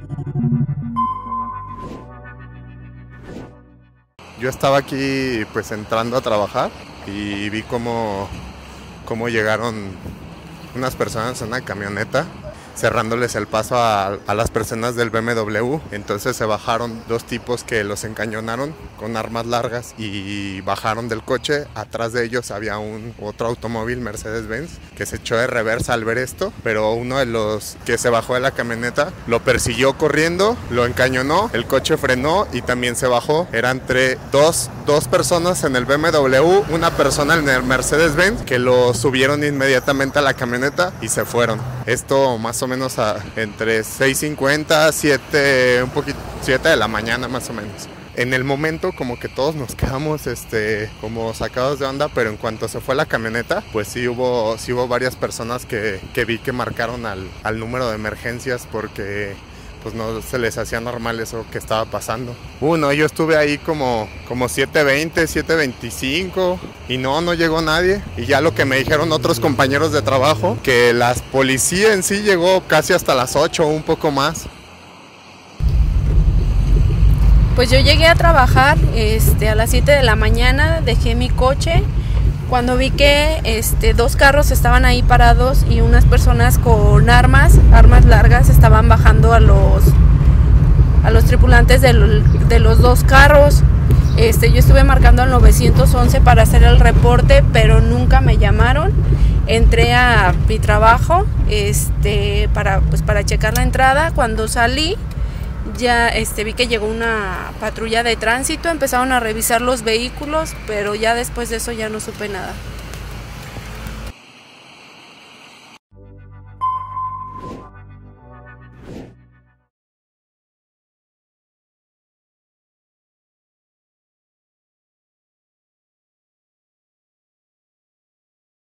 Yo estaba aquí pues entrando a trabajar y vi cómo llegaron unas personas en una camioneta cerrándoles el paso a las personas del BMW. Entonces se bajaron dos tipos que los encañonaron con armas largas y bajaron del coche. Atrás de ellos había otro automóvil Mercedes-Benz que se echó de reversa al ver esto, pero uno de los que se bajó de la camioneta lo persiguió corriendo, lo encañonó, el coche frenó y también se bajó. Eran dos personas en el BMW, una persona en el Mercedes-Benz, que lo subieron inmediatamente a la camioneta y se fueron. Esto más o menos entre 6:50, 7 de la mañana más o menos. En el momento como que todos nos quedamos como sacados de onda, pero en cuanto se fue la camioneta, pues sí hubo varias personas que vi que marcaron al número de emergencias porque pues no se les hacía normal eso que estaba pasando. No, yo estuve ahí como 7:20, 7:25 y no llegó nadie. Y ya lo que me dijeron otros compañeros de trabajo, que la policía en sí llegó casi hasta las 8 o un poco más. Pues yo llegué a trabajar a las 7 de la mañana, dejé mi coche. Cuando vi que dos carros estaban ahí parados y unas personas con armas largas estaban bajando a los tripulantes de los dos carros. Yo estuve marcando al 911 para hacer el reporte, pero nunca me llamaron. Entré a mi trabajo para checar la entrada. Cuando salí ya vi que llegó una patrulla de tránsito, empezaron a revisar los vehículos, pero ya después de eso ya no supe nada.